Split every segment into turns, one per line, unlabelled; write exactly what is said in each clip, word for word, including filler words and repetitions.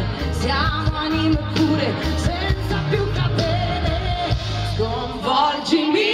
siamo anime pure, senza più catene, sconvolgimi.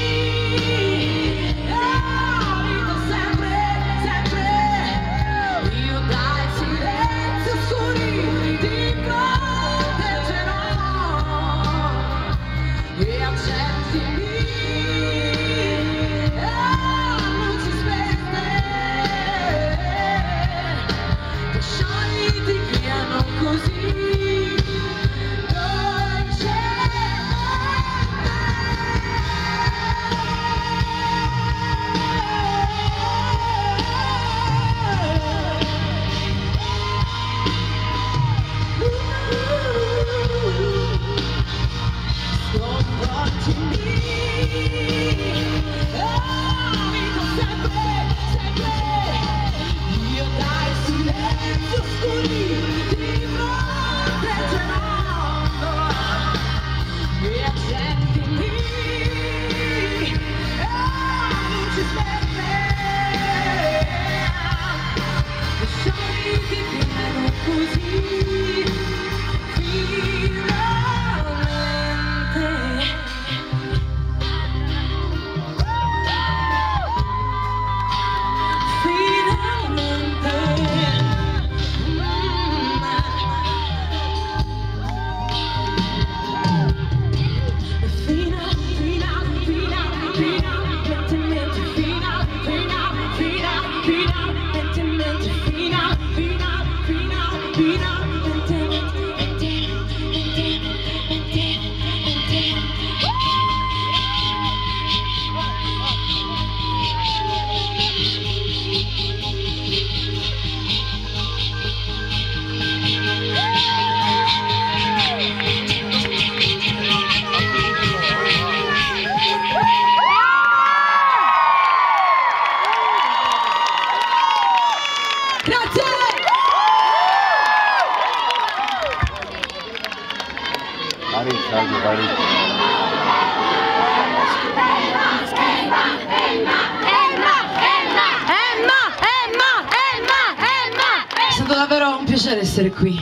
È stato davvero un piacere essere qui.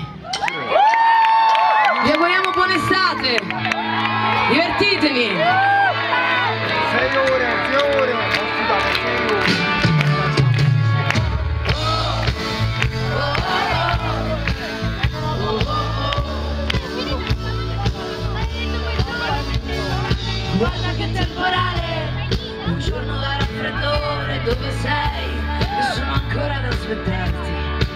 Vi auguriamo buona estate. Divertitevi.
Sei ore, sei ore.
Guarda che temporale, un giorno da raffreddore, dove sei? E sono ancora ad aspettarti.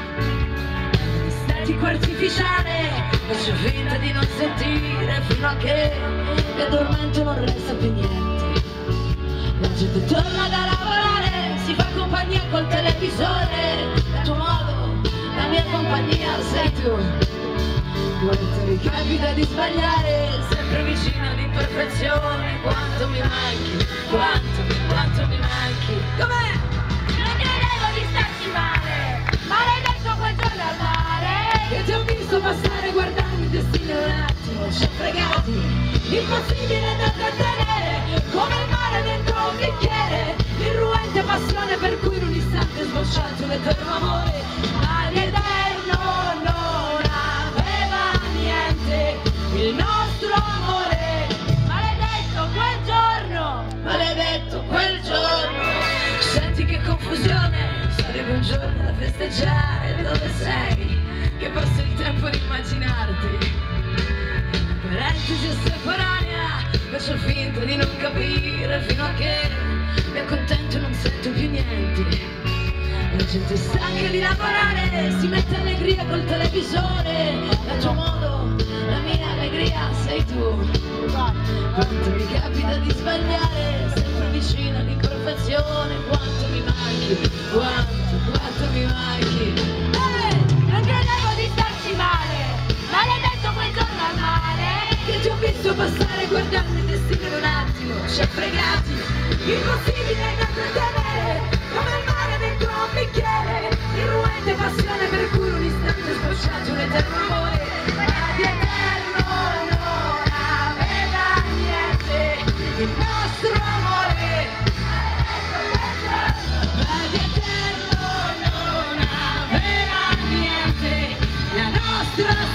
Statico artificiale, faccio finta di non sentire, fino a che mi addormento e non resta più niente. La gente torna da lavorare, si fa compagnia col televisore, a tuo modo, la mia compagnia sei tu. Quanto mi capita di sbagliare, sempre vicino all'imperfezione. Quanto mi manchi, quanto, quanto mi manchi. Com'è?
Non credevo di starci male, maledetto quel giorno al mare.
Che ti ho visto passare guardando il destino un attimo, ci ha fregati. Impossibile da trattenere, come il mare dentro un bicchiere. L'irruente passione per cui in un istante è sbocciato un eterno amore. Ma l'eterno non aveva niente, il nostro amore.
Maledetto quel giorno,
Maledetto quel giorno. Senti che confusione, sarebbe un giorno da festeggiare. Dove sei? Che passa il tempo di immaginarti. Parentesi estemporanea, faccio finta di non capire, fino a che mi accontento e non sento più niente. La gente stanca di lavorare, si mette allegria col televisore. A tuo modo, la mia allegria sei tu. Quanto mi capita di sbagliare, sempre vicino all'imperfezione. Quanto mi manchi, quanto, quanto mi manchi.
eh, non credevo di starci male, maledetto quel giorno al mare.
Che ti ho visto passare guardando il destino in un attimo, ci ha fregati. Impossibile da trattenere, come il mare dentro un bicchiere. Irruente passione per cui un istante è sbocciato un eterno amore. Ma di eterno non aveva niente, il nostro amore. Ma di eterno non aveva niente, la nostra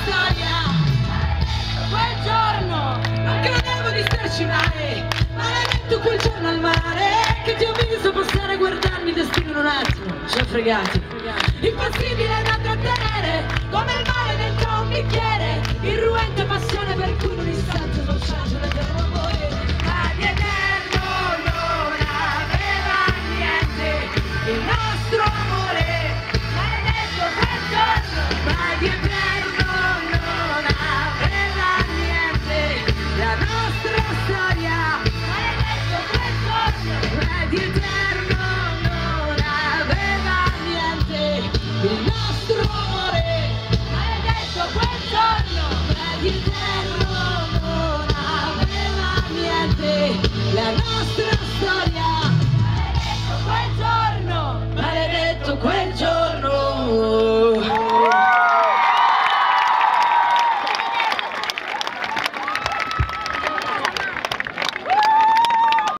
fregati. Impossibile da trattenere, come il male dentro un bicchiere, irruente passione per cui in un istante sbocciato un eterno amore. Ma di eterno non aveva niente il nostro amore, maledetto quel giorno. Ma di eterno non aveva niente la nostra storia, maledetto quel giorno. Ma di eterno non aveva niente il